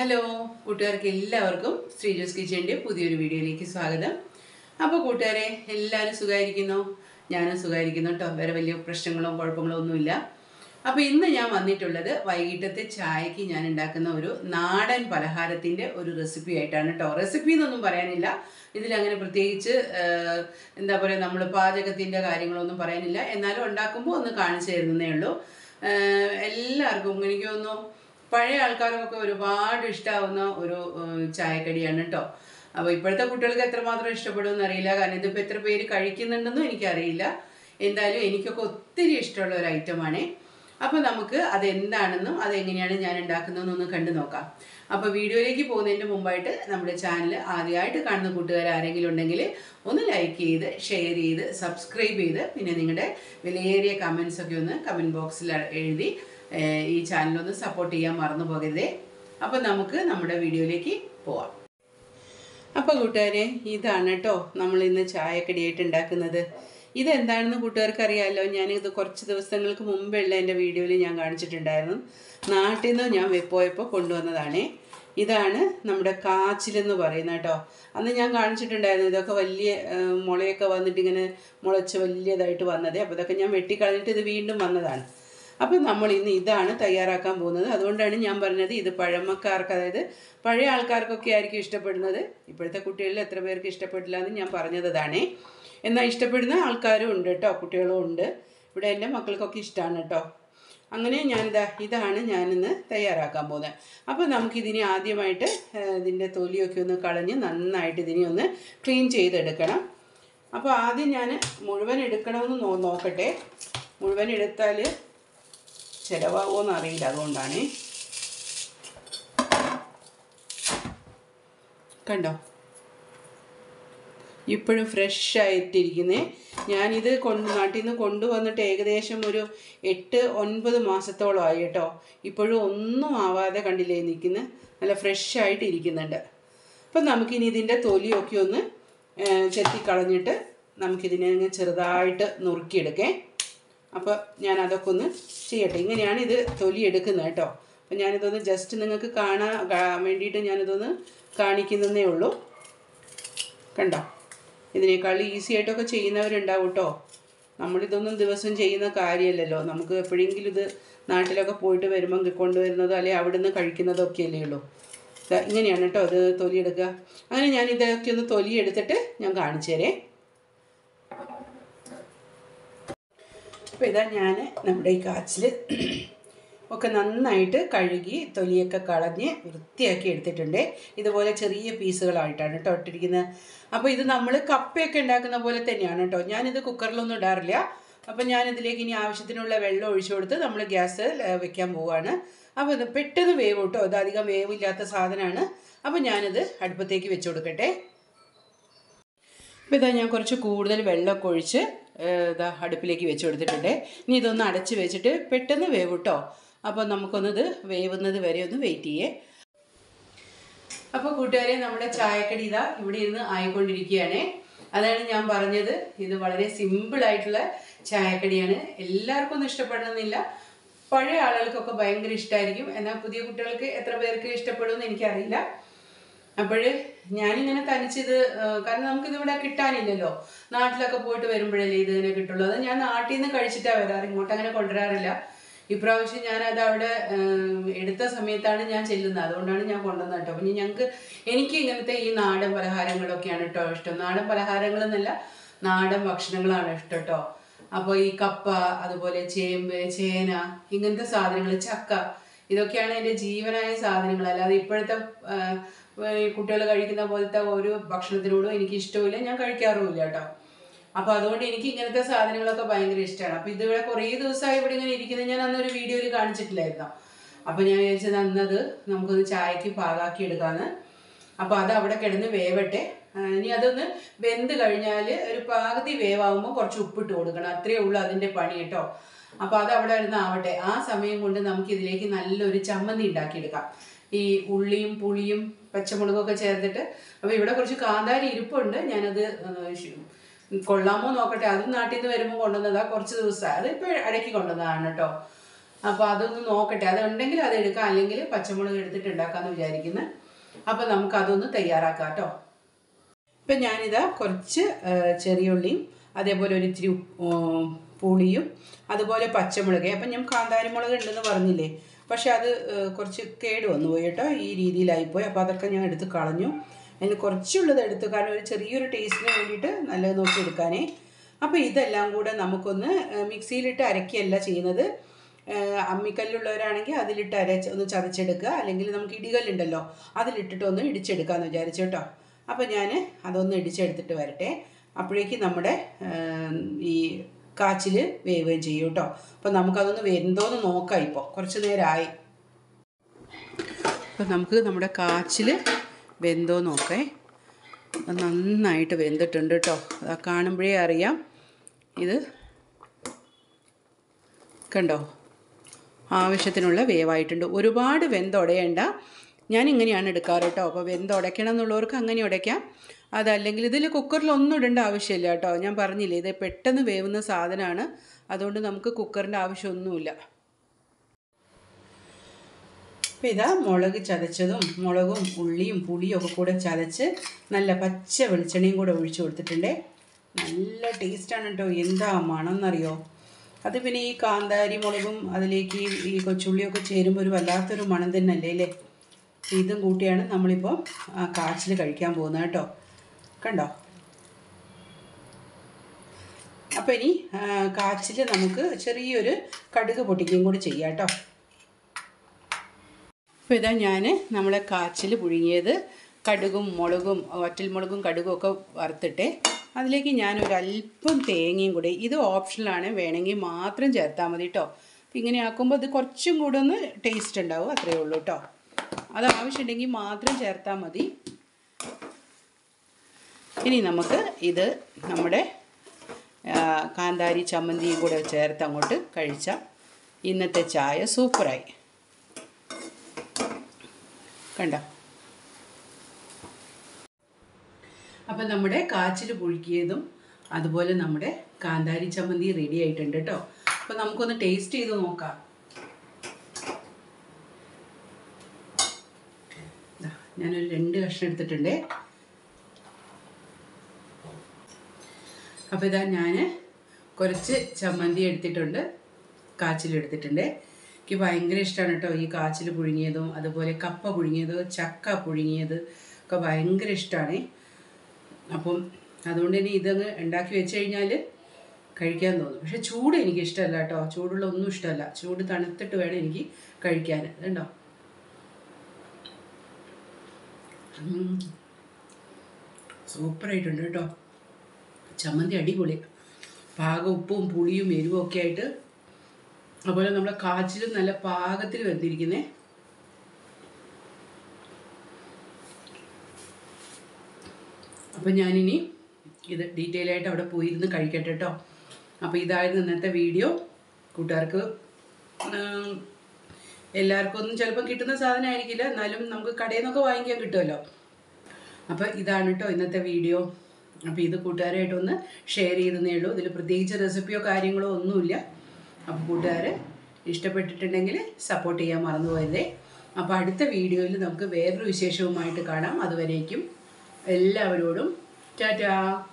Hello കൂട്ടുകാർക്ക് എല്ലാവർക്കും ശ്രീജോസ് കിച്ചൻ്റെ പുതിയൊരു വീഡിയോയിലേക്ക് സ്വാഗതം. അപ്പോൾ കൂട്ടുകാരെ എല്ലാവരും സുഖമായിരിക്കുന്നു? ഞാനും സുഖമായിരിക്കുന്നു കേട്ടോ. വേറെ വലിയ പ്രശ്നങ്ങളോ കുഴപ്പങ്ങളോ ഒന്നുമില്ല. അപ്പോൾ ഇന്ന് ഞാൻ വന്നിട്ടുള്ളത് വൈകിട്ടത്തെ ചായക്ക് ഞാൻ ഉണ്ടാക്കുന്ന ഒരു നാടൻ പലഹാരത്തിൻ്റെ ഒരു റെസിപ്പി ആയിട്ടാണ് കേട്ടോ. റെസിപ്പി എന്നൊന്നും പറയാനില്ല, ഇതിലങ്ങനെ പ്രത്യേകിച്ച് എന്താ പറയുക, നമ്മൾ പാചകത്തിൻ്റെ കാര്യങ്ങളൊന്നും പറയാനില്ല. എന്നാലും ഉണ്ടാക്കുമ്പോൾ ഒന്ന് കാണിച്ചു തരുന്നതേ ഉള്ളൂ. എല്ലാവർക്കും എനിക്ക് തോന്നുന്നു പഴയ ആൾക്കാർക്കൊക്കെ ഒരുപാട് ഇഷ്ടമാവുന്ന ഒരു ചായക്കടിയാണ് കേട്ടോ. അപ്പോൾ ഇപ്പോഴത്തെ കുട്ടികൾക്ക് എത്രമാത്രം ഇഷ്ടപ്പെടുമെന്ന് അറിയില്ല, കാരണം ഇതിപ്പോൾ എത്ര പേര് കഴിക്കുന്നുണ്ടെന്നും എനിക്കറിയില്ല. എന്തായാലും എനിക്കൊക്കെ ഒത്തിരി ഇഷ്ടമുള്ള ഒരു ഐറ്റമാണ്. അപ്പോൾ നമുക്ക് അതെന്താണെന്നും അതെങ്ങനെയാണ് ഞാൻ ഉണ്ടാക്കുന്നതെന്നൊന്ന് കണ്ടു നോക്കാം. അപ്പോൾ വീഡിയോയിലേക്ക് പോകുന്നതിൻ്റെ മുമ്പായിട്ട് നമ്മുടെ ചാനൽ ആദ്യമായിട്ട് കാണുന്ന കൂട്ടുകാർ ആരെങ്കിലും ഉണ്ടെങ്കിൽ ഒന്ന് ലൈക്ക് ചെയ്ത് ഷെയർ ചെയ്ത് സബ്സ്ക്രൈബ് ചെയ്ത് പിന്നെ നിങ്ങളുടെ വിലയേറിയ കമൻസൊക്കെ ഒന്ന് കമൻറ്റ് ബോക്സിൽ എഴുതി ഈ ചാനലൊന്ന് സപ്പോർട്ട് ചെയ്യാൻ മറന്നു പോകരുതേ. അപ്പോൾ നമുക്ക് നമ്മുടെ വീഡിയോയിലേക്ക് പോവാം. അപ്പോൾ കൂട്ടുകാരെ, ഇതാണ് കേട്ടോ നമ്മൾ ഇന്ന് ചായക്കടിയായിട്ട് ഉണ്ടാക്കുന്നത്. ഇതെന്താണെന്ന് കൂട്ടുകാർക്ക് അറിയാമല്ലോ. ഞാനിത് കുറച്ച് ദിവസങ്ങൾക്ക് മുമ്പുള്ള എൻ്റെ വീഡിയോയിൽ ഞാൻ കാണിച്ചിട്ടുണ്ടായിരുന്നു. നാട്ടിൽ നിന്ന് ഞാൻ പോയപ്പോൾ കൊണ്ടുവന്നതാണേ. ഇതാണ് നമ്മുടെ കാച്ചിലെന്ന് പറയുന്നത് കേട്ടോ. അന്ന് ഞാൻ കാണിച്ചിട്ടുണ്ടായിരുന്നു. ഇതൊക്കെ വലിയ മുളയൊക്കെ വന്നിട്ട് ഇങ്ങനെ മുളച്ച് വലിയതായിട്ട് വന്നത്. അപ്പോൾ ഇതൊക്കെ ഞാൻ വെട്ടിക്കളഞ്ഞിട്ട് ഇത് വീണ്ടും വന്നതാണ്. അപ്പോൾ നമ്മൾ ഇന്ന് ഇതാണ് തയ്യാറാക്കാൻ പോകുന്നത്. അതുകൊണ്ടാണ് ഞാൻ പറഞ്ഞത് ഇത് പഴമക്കാർക്ക്, അതായത് പഴയ ആൾക്കാർക്കൊക്കെ ആയിരിക്കും ഇഷ്ടപ്പെടുന്നത്. ഇപ്പോഴത്തെ കുട്ടികളിൽ എത്ര പേർക്ക് ഇഷ്ടപ്പെട്ടില്ല എന്ന് ഞാൻ പറഞ്ഞതാണ്. എന്നാൽ ഇഷ്ടപ്പെടുന്ന ആൾക്കാരും ഉണ്ട് കേട്ടോ, കുട്ടികളും ഉണ്ട്. ഇവിടെ എൻ്റെ മക്കൾക്കൊക്കെ ഇഷ്ടമാണ് കേട്ടോ. അങ്ങനെ ഇതാണ് ഞാനിന്ന് തയ്യാറാക്കാൻ പോകുന്നത്. അപ്പോൾ നമുക്കിതിനെ ആദ്യമായിട്ട് ഇതിൻ്റെ തൊലിയൊക്കെ ഒന്ന് കളഞ്ഞ് നന്നായിട്ട് ഇതിനെ ഒന്ന് ക്ലീൻ ചെയ്തെടുക്കണം. അപ്പോൾ ആദ്യം ഞാൻ മുഴുവൻ എടുക്കണമെന്ന് നോക്കട്ടെ. മുഴുവൻ എടുത്താൽ ചിലവാകുമോയെന്ന് അറിയില്ല, അതുകൊണ്ടാണ്. കണ്ടോ, ഇപ്പോഴും ഫ്രഷ് ആയിട്ടിരിക്കുന്നേ. ഞാനിത് നാട്ടിൽ നിന്ന് കൊണ്ടുവന്നിട്ട് ഏകദേശം ഒരു 8-9 മാസത്തോളമായി കേട്ടോ. ഇപ്പോഴും ഒന്നും ആവാതെ കണ്ടില്ലേ നിൽക്കുന്നത്, നല്ല ഫ്രഷ് ആയിട്ട് ഇരിക്കുന്നുണ്ട്. അപ്പം നമുക്കിനി ഇതിൻ്റെ തൊലിയൊക്കെ ഒന്ന് ചെത്തിക്കളഞ്ഞിട്ട് നമുക്കിതിനെ ചെറുതായിട്ട് നുറുക്കിയെടുക്കേ. അപ്പോൾ ഞാൻ അതൊക്കെ ഒന്ന് ചെയ്യട്ടെ. ഇങ്ങനെയാണ് ഇത് തൊലി എടുക്കുന്നത് കേട്ടോ. അപ്പം ഞാനിതൊന്ന് ജസ്റ്റ് നിങ്ങൾക്ക് കാണാൻ വേണ്ടിയിട്ട് ഞാനിതൊന്ന് കാണിക്കുന്നതേ ഉള്ളൂ. കണ്ടോ, ഇതിനേക്കാൾ ഈസി ആയിട്ടൊക്കെ ചെയ്യുന്നവരുണ്ടാവും കേട്ടോ. നമ്മളിതൊന്നും ദിവസം ചെയ്യുന്ന കാര്യമല്ലല്ലോ. നമുക്ക് എപ്പോഴെങ്കിലും ഇത് നാട്ടിലൊക്കെ പോയിട്ട് വരുമ്പം കൊണ്ടുവരുന്നതോ അല്ലെങ്കിൽ അവിടെ നിന്ന് കഴിക്കുന്നതൊക്കെ അല്ലേ ഉള്ളൂ. ഇങ്ങനെയാണ് കേട്ടോ ഇത് തൊലിയെടുക്കുക. അങ്ങനെ ഞാൻ ഇതൊക്കെ ഒന്ന് തൊലിയെടുത്തിട്ട് ഞാൻ കാണിച്ചു തരേ. അപ്പോൾ ഇതാ ഞാൻ നമ്മുടെ ഈ കാച്ചിൽ ഒക്കെ നന്നായിട്ട് കഴുകി തൊലിയൊക്കെ കളഞ്ഞ് വൃത്തിയാക്കി എടുത്തിട്ടുണ്ട്. ഇതുപോലെ ചെറിയ പീസുകളായിട്ടാണ് കേട്ടോ ഇട്ടിരിക്കുന്നത്. അപ്പോൾ ഇത് നമ്മൾ കപ്പയൊക്കെ ഉണ്ടാക്കുന്ന പോലെ തന്നെയാണ് കേട്ടോ. ഞാനിത് കുക്കറിലൊന്നും ഇടാറില്ല. അപ്പോൾ ഞാനിതിലേക്ക് ഇനി ആവശ്യത്തിനുള്ള വെള്ളം ഒഴിച്ചു കൊടുത്ത് നമ്മൾ ഗ്യാസ് വെക്കാൻ പോവുകയാണ്. അപ്പോൾ ഇത് പെട്ടെന്ന് വേവ് കേട്ടോ. ഇത് അധികം വേവില്ലാത്ത സാധനമാണ്. അപ്പോൾ ഞാനിത് അടുപ്പത്തേക്ക് വെച്ച് കൊടുക്കട്ടെ. അപ്പോൾ ഇതാ ഞാൻ കുറച്ച് കൂടുതൽ വെള്ളമൊക്കെ ഒഴിച്ച് അടുപ്പിലേക്ക് വെച്ച് കൊടുത്തിട്ടുണ്ട്. ഇനി ഇതൊന്ന് അടച്ച് വെച്ചിട്ട് പെട്ടെന്ന് വേവ് കേട്ടോ. അപ്പോൾ നമുക്കൊന്നത് വേവുന്നത് വരെ ഒന്ന് വെയിറ്റ് ചെയ്യേ. അപ്പോൾ കൂട്ടുകാരെ, നമ്മുടെ ചായക്കടി ഇതാ ഇവിടെ ഇരുന്ന് ആയിക്കൊണ്ടിരിക്കുകയാണ്. അതാണ് ഞാൻ പറഞ്ഞത്, ഇത് വളരെ സിമ്പിളായിട്ടുള്ള ചായക്കടിയാണ്. എല്ലാവർക്കും ഒന്നും ഇഷ്ടപ്പെടണമെന്നില്ല. പഴയ ആളുകൾക്കൊക്കെ ഭയങ്കര ഇഷ്ടമായിരിക്കും. എന്നാൽ പുതിയ കുട്ടികൾക്ക് എത്ര പേർക്ക് ഇഷ്ടപ്പെടുമെന്ന് എനിക്കറിയില്ല. അപ്പോൾ ഞാനിങ്ങനെ തനിച്ചിത്, കാരണം നമുക്കിതിവിടെ കിട്ടാനില്ലല്ലോ. നാട്ടിലൊക്കെ പോയിട്ട് വരുമ്പോഴല്ലേ ഇതിങ്ങനെ കിട്ടുള്ളൂ. അത് ഞാൻ നാട്ടിൽ നിന്ന് കഴിച്ചിട്ടാണ് വരാറ്, ഇങ്ങോട്ട് അങ്ങനെ കൊണ്ടുവരാറില്ല. ഇപ്രാവശ്യം ഞാനത് അവിടെ എടുത്ത സമയത്താണ് ഞാൻ ചെല്ലുന്നത്, അതുകൊണ്ടാണ് ഞാൻ കൊണ്ടുവന്നത് കേട്ടോ. അപ്പം എനിക്ക് ഇങ്ങനത്തെ ഈ നാടൻ പലഹാരങ്ങളൊക്കെയാണ് കേട്ടോ ഇഷ്ടം. നാടൻ പലഹാരങ്ങളെന്നല്ല, നാടൻ ഭക്ഷണങ്ങളാണ് ഇഷ്ടം കേട്ടോ. അപ്പോൾ ഈ കപ്പ, അതുപോലെ ചേമ്പ്, ചേന, ഇങ്ങനത്തെ സാധനങ്ങൾ, ചക്ക, ഇതൊക്കെയാണ് എൻ്റെ ജീവനായ സാധനങ്ങൾ. അല്ലാതെ ഇപ്പോഴത്തെ കുട്ടികൾ കഴിക്കുന്ന പോലത്തെ ഒരു ഭക്ഷണത്തിനോടും എനിക്ക് ഇഷ്ടമില്ല, ഞാൻ കഴിക്കാറുമില്ല കേട്ടോ. അപ്പോൾ അതുകൊണ്ട് എനിക്ക് ഇങ്ങനത്തെ സാധനങ്ങളൊക്കെ ഭയങ്കര ഇഷ്ടമാണ്. അപ്പോൾ ഇതിവിടെ കുറേ ദിവസമായി ഇവിടെ ഇങ്ങനെ ഇരിക്കുന്നത് ഞാൻ അന്നൊരു വീഡിയോയിൽ കാണിച്ചിട്ടില്ലായിരുന്നു. അപ്പോൾ ഞാൻ വിചാരിച്ചത് അന്നത് നമുക്കൊന്ന് ചായക്ക് പാകാക്കി എടുക്കാമെന്ന്. അപ്പോൾ അത് അവിടെ കിടന്ന് വേവട്ടെ. ഇനി അതൊന്ന് വെന്ത് കഴിഞ്ഞാൽ ഒരു പകുതി വേവാകുമ്പോൾ കുറച്ച് ഉപ്പിട്ട് കൊടുക്കണം. അത്രയേ ഉള്ളൂ അതിൻ്റെ പണി കേട്ടോ. അപ്പോൾ അത് അവിടെ ഇരുന്ന് ആവട്ടെ. ആ സമയം കൊണ്ട് നമുക്കിതിലേക്ക് നല്ലൊരു ചമ്മന്തി ഉണ്ടാക്കിയെടുക്കാം. ഈ ഉള്ളിയും പുളിയും പച്ചമുളകൊക്കെ ചേർത്തിട്ട്. അപ്പോൾ ഇവിടെ കുറച്ച് കാന്താരി ഇരിപ്പുണ്ട്, ഞാനത് കൊള്ളാമോ നോക്കട്ടെ. അതും നാട്ടിൽ നിന്ന് വരുമ്പോൾ കൊണ്ടുവന്നതാണ്, കുറച്ച് ദിവസമായി. അതിപ്പോൾ ഇടയ്ക്ക് കൊണ്ടുവന്നതാണ് കേട്ടോ. അപ്പോൾ അതൊന്ന് നോക്കട്ടെ, അതുണ്ടെങ്കിൽ അത് എടുക്കാം, അല്ലെങ്കിൽ പച്ചമുളക് എടുത്തിട്ട് ഉണ്ടാക്കാമെന്ന് വിചാരിക്കുന്നത്. അപ്പോൾ നമുക്കതൊന്ന് തയ്യാറാക്കാം കേട്ടോ. ഇപ്പം ഞാനിതാ കുറച്ച് ചെറിയ ഉള്ളിയും അതേപോലെ ഒരു ഇത്തിരി പുളിയും അതുപോലെ പച്ചമുളക്. അപ്പം ഞാൻ കാന്താരിമുളക് ഉണ്ടെന്ന് പറഞ്ഞില്ലേ, പക്ഷെ അത് കുറച്ച് കേട് വന്നു പോയി കേട്ടോ, ഈ രീതിയിലായിപ്പോയി. അപ്പോൾ അതൊക്കെ ഞാൻ എടുത്ത് കളഞ്ഞു. അതിന് കുറച്ചുള്ളത് എടുത്തു, കാരണം ഒരു ചെറിയൊരു ടേസ്റ്റിന് വേണ്ടിയിട്ട് നല്ലത് നോക്കി എടുക്കാനേ. അപ്പോൾ ഇതെല്ലാം കൂടെ നമുക്കൊന്ന് മിക്സിയിലിട്ട് അരക്കുകയല്ല ചെയ്യുന്നത്. അമ്മിക്കല്ലുള്ളവരാണെങ്കിൽ അതിലിട്ട് ഒന്ന് ചതച്ചെടുക്കുക, അല്ലെങ്കിൽ നമുക്ക് ഇടികല്ലുണ്ടല്ലോ അതിലിട്ടിട്ട് ഒന്ന് ഇടിച്ചെടുക്കാമെന്ന് വിചാരിച്ചു കേട്ടോ. അപ്പോൾ ഞാൻ അതൊന്ന് ഇടിച്ചെടുത്തിട്ട് വരട്ടെ. അപ്പോഴേക്കും നമ്മുടെ ഈ കാച്ചിൽ വേവുകയും ചെയ്യും കേട്ടോ. അപ്പോൾ നമുക്കതൊന്ന് വെന്തോന്ന് നോക്കാം. ഇപ്പോൾ കുറച്ച് നേരമായി. അപ്പോൾ നമുക്ക് നമ്മുടെ കാച്ചിൽ വെന്തോ നോക്കേ. നന്നായിട്ട് വെന്തിട്ടുണ്ട് കേട്ടോ. അത് കാണുമ്പോഴേ അറിയാം. ഇത് കണ്ടോ, ആവശ്യത്തിനുള്ള വേവായിട്ടുണ്ട്. ഒരുപാട് വെന്തുടയേണ്ട. ഞാനിങ്ങനെയാണ് എടുക്കാറ് കേട്ടോ. അപ്പോൾ വെന്തുടയ്ക്കണം എന്നുള്ളവർക്ക് അങ്ങനെ ഉടയ്ക്കാം. അതല്ലെങ്കിൽ ഇതിൽ കുക്കറിലൊന്നും ഇടേണ്ട ആവശ്യമില്ല കേട്ടോ. ഞാൻ പറഞ്ഞില്ലേ, ഇത് പെട്ടെന്ന് വേവുന്ന സാധനമാണ്, അതുകൊണ്ട് നമുക്ക് കുക്കറിൻ്റെ ആവശ്യമൊന്നുമില്ല. അപ്പോൾ ഇതാ മുളക് ചതച്ചതും മുളകും ഉള്ളിയും പുളിയും ഒക്കെ കൂടെ ചതച്ച് നല്ല പച്ച വെളിച്ചെണ്ണയും കൂടെ ഒഴിച്ചു കൊടുത്തിട്ടുണ്ടേ. നല്ല ടേസ്റ്റാണ് കേട്ടോ. എന്താ മണം എന്നറിയോ. അത് പിന്നെ ഈ കാന്താരി മുളകും അതിലേക്ക് ഈ കൊച്ചുള്ളിയൊക്കെ ചേരുമ്പോൾ ഒരു വല്ലാത്തൊരു മണം തന്നെ അല്ലേ അല്ലേ. ഇതും കൂട്ടിയാണ് നമ്മളിപ്പോൾ കാച്ചിൽ കഴിക്കാൻ പോകുന്നത് കേട്ടോ. കണ്ടോ. അപ്പോൾ ഇനി കാച്ചിൽ നമുക്ക് ചെറിയൊരു കടുക് പൊട്ടിക്കുകയും കൂടി ചെയ്യാം കേട്ടോ. അപ്പോൾ ഇതാ ഞാൻ നമ്മളെ കാച്ചിൽ പുഴുങ്ങിയത് കടുകും മുളകും വറ്റൽമുളകും കടുകും ഒക്കെ വറുത്തിട്ട് അതിലേക്ക് ഞാനൊരല്പം തേങ്ങയും കൂടി, ഇത് ഓപ്ഷനിലാണ്, വേണമെങ്കിൽ മാത്രം ചേർത്താൽ മതി കേട്ടോ. ഇങ്ങനെ ആക്കുമ്പോൾ ഇത് കുറച്ചും കൂടെ ഒന്ന് ടേസ്റ്റ് ഉണ്ടാവും, അത്രയേ ഉള്ളൂ കേട്ടോ. അത് ആവശ്യമുണ്ടെങ്കിൽ മാത്രം ചേർത്താൽ മതി. ഇനി നമുക്ക് ഇത് നമ്മുടെ കാന്താരി ചമ്മന്തിയും കൂടെ ചേർത്ത് അങ്ങോട്ട് കഴിച്ചാൽ ഇന്നത്തെ ചായ സൂപ്പറായി. കണ്ടോ. അപ്പം നമ്മുടെ കാച്ചിൽ പുഴുക്കിയതും അതുപോലെ നമ്മുടെ കാന്താരി ചമ്മന്തി റെഡി ആയിട്ടുണ്ട് കേട്ടോ. അപ്പം നമുക്കൊന്ന് ടേസ്റ്റ് ചെയ്ത് നോക്കാം. ഞാനൊരു 2 കഷ്ണം എടുത്തിട്ടുണ്ട്. അപ്പോൾ ഇതാ ഞാൻ കുറച്ച് ചമ്മന്തി എടുത്തിട്ടുണ്ട്, കാച്ചിലെടുത്തിട്ടുണ്ട്. എനിക്ക് ഭയങ്കര ഇഷ്ടമാണ് കേട്ടോ ഈ കാച്ചിൽ പുഴുങ്ങിയതും അതുപോലെ കപ്പ പുഴുങ്ങിയത്, ചക്ക പുഴുങ്ങിയത് ഒക്കെ ഭയങ്കര ഇഷ്ടമാണ്. അപ്പം അതുകൊണ്ട് തന്നെ ഇതങ്ങ് ഉണ്ടാക്കി വെച്ച് കഴിഞ്ഞാൽ കഴിക്കാൻ തോന്നും. പക്ഷെ ചൂട് എനിക്ക് ഇഷ്ടമല്ല കേട്ടോ. ചൂടുള്ള ഒന്നും ഇഷ്ടമല്ല. ചൂട് തണുത്തിട്ട് വേണം എനിക്ക് കഴിക്കാൻ. അതുണ്ടോ. സൂപ്പറായിട്ടുണ്ട് കേട്ടോ. ചമ്മന്തി അടിപൊളി. പാകം ഉപ്പും പുളിയും എരിവും ഒക്കെ ആയിട്ട്. അതുപോലെ നമ്മുടെ കാച്ചിലും നല്ല പാകത്തിൽ വെന്തിരിക്കുന്നേ. അപ്പം ഞാനിനി ഇത് ഡീറ്റെയിൽ ആയിട്ട് അവിടെ പോയിരുന്ന് കഴിക്കട്ടെ കേട്ടോ. അപ്പോൾ ഇതായിരുന്നു ഇന്നത്തെ വീഡിയോ. കൂട്ടുകാർക്ക് എല്ലാവർക്കും ഒന്നും ചിലപ്പോൾ കിട്ടുന്ന സാധനമായിരിക്കില്ല, എന്നാലും നമുക്ക് കടയിൽ നിന്നൊക്കെ വാങ്ങിക്കാൻ കിട്ടുമല്ലോ. അപ്പോൾ ഇതാണ് കേട്ടോ ഇന്നത്തെ വീഡിയോ. അപ്പോൾ ഇത് കൂട്ടുകാരായിട്ടൊന്ന് ഷെയർ ചെയ്തതേ ഉള്ളൂ. ഇതിൽ പ്രത്യേകിച്ച് റെസിപ്പിയോ കാര്യങ്ങളോ ഒന്നുമില്ല. അപ്പോൾ കൂട്ടുകാർ ഇഷ്ടപ്പെട്ടിട്ടുണ്ടെങ്കിൽ സപ്പോർട്ട് ചെയ്യാൻ മറന്നു പോയതേ. അപ്പോൾ അടുത്ത വീഡിയോയിൽ നമുക്ക് വേറൊരു വിശേഷവുമായിട്ട് കാണാം. അതുവരേക്കും എല്ലാവരോടും ടാറ്റാ.